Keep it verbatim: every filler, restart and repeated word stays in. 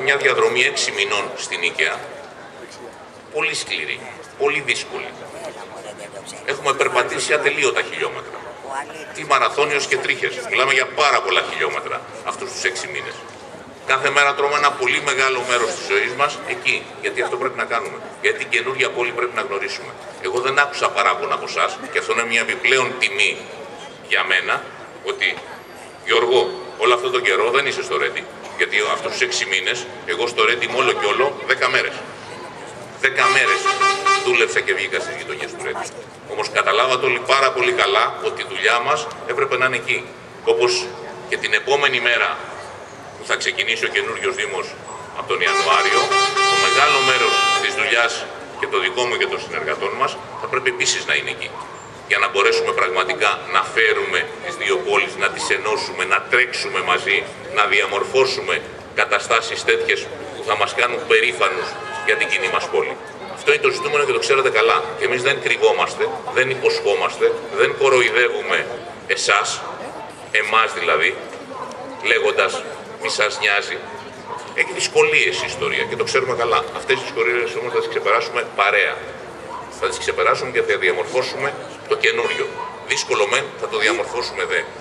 μια διαδρομή έξι μηνών στην Νίκαια, πολύ σκληρή, πολύ δύσκολη. Έχουμε περπατήσει ατελείωτα χιλιόμετρα. Τι μαραθώνιος και τρίχες. Μιλάμε για πάρα πολλά χιλιόμετρα αυτούς τους έξι μήνες. Κάθε μέρα τρώμε ένα πολύ μεγάλο μέρος της ζωής μας εκεί. Γιατί αυτό πρέπει να κάνουμε. Γιατί την καινούργια πόλη πρέπει να γνωρίσουμε. Εγώ δεν άκουσα παράπονα από εσάς και αυτό είναι μια επιπλέον τιμή για μένα. Ότι Γιώργο, όλο αυτό το καιρό δεν είσαι στο Ρέντι. Γιατί αυτούς τους έξι μήνες εγώ στο Ρέντι όλο και όλο δέκα μέρες. Δέκα μέρες δούλεψα και βγήκα στις γειτονιές του Ρέντι. Όμως καταλάβατε όλοι πάρα πολύ καλά ότι η δουλειά μας έπρεπε να είναι εκεί. Όπως και την επόμενη μέρα που θα ξεκινήσει ο καινούριος Δήμος από τον Ιανουάριο, το μεγάλο μέρος της δουλειάς και το δικό μου και των συνεργατών μας θα πρέπει επίσης να είναι εκεί. Για να μπορέσουμε πραγματικά να φέρουμε τις δύο πόλεις, να τις ενώσουμε, να τρέξουμε μαζί, να διαμορφώσουμε καταστάσεις τέτοιες που θα μας κάνουν περήφανους για την κοινή μας πόλη. Αυτό είναι το ζητούμενο και το ξέρετε καλά. Και εμείς δεν κρυβόμαστε, δεν υποσχόμαστε, δεν κοροϊδεύουμε εσάς, εμάς δηλαδή, λέγοντας μη σας νοιάζει. Έχει δυσκολίες η ιστορία και το ξέρουμε καλά. Αυτές τις δυσκολίες όμως θα τις ξεπεράσουμε παρέα. Θα τις ξεπεράσουμε και θα διαμορφώσουμε το καινούριο. Δύσκολο μεν, θα το διαμορφώσουμε δε.